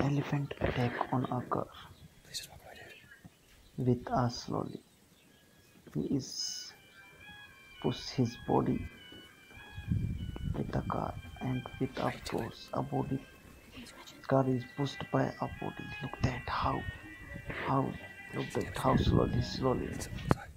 Elephant attack on a car Please just walk away, with us slowly. He is push his body with a car and with Why a are you doing? force. A body car is pushed by a body. Look at how Why look are you at standing how there? slowly. It's outside.